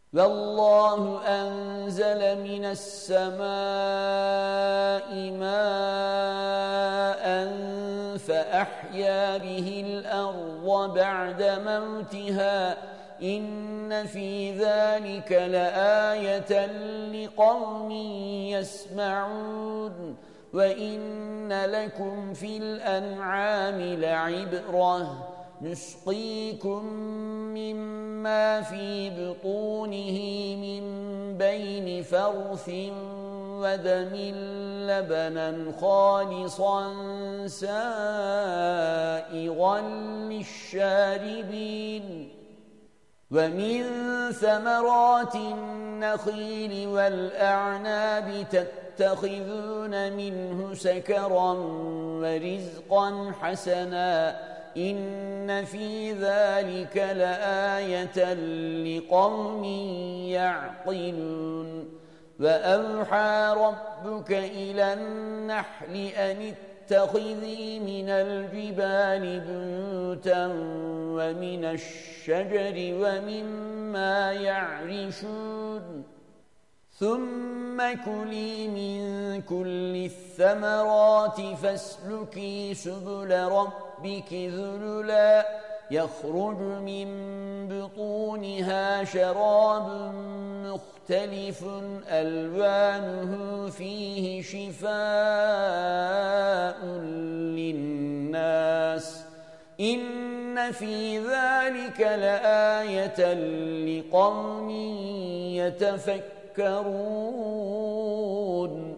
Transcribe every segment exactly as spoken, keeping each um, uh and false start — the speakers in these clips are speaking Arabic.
والله أنزل من السماء ماء فأحيا به الأرض بعد موتها إن في ذلك لآية لقوم يسمعون وإن لكم في الأنعام لعبرة نسقيكم مما في بطونه من بين فرث ودم لبنا خالصا سائغا للشاربين ومن ثمرات النخيل والأعناب تتخذون منه سكرا ورزقا حسنا إن في ذلك لآية لقوم يعقلون وأوحى ربك إلى النحل أن اتخذي من الجبال بيوتا ومن الشجر ومما يعرشون ثم كلي من كل الثمرات فاسلكي سبل ربك ذللا يخرج من بطونها شراب مختلف ألوانه فيه شفاء للناس إن في ذلك لآية لقوم يتفكرون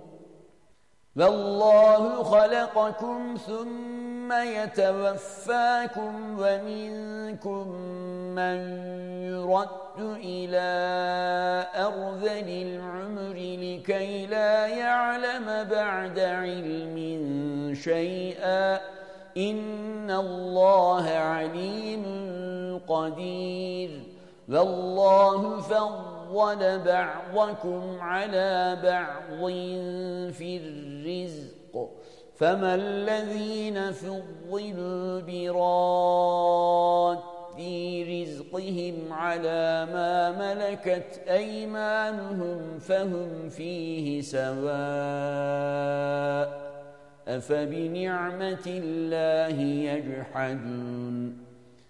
والله خلقكم ثم يتوفاكم ومنكم من يرد إلى أرذل العمر لكي لا يعلم بعد علم شيئا إن الله عليم قدير والله فضل بعضكم على بعض في الرزق فما الذين فضلوا براد رزقهم على ما ملكت أيمانهم فهم فيه سواء أفبنعمة الله يجحدون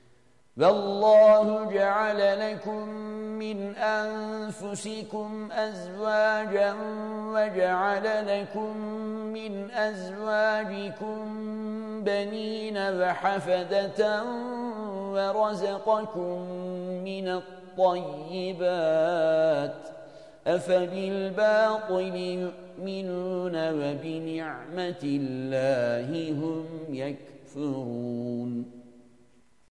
والله جعل لكم من أنفسكم أزواجا وجعل لكم من أزواجكم بنين وحفدة ورزقكم من الطيبات أفبالباطل يؤمنون وبنعمة الله هم يكفرون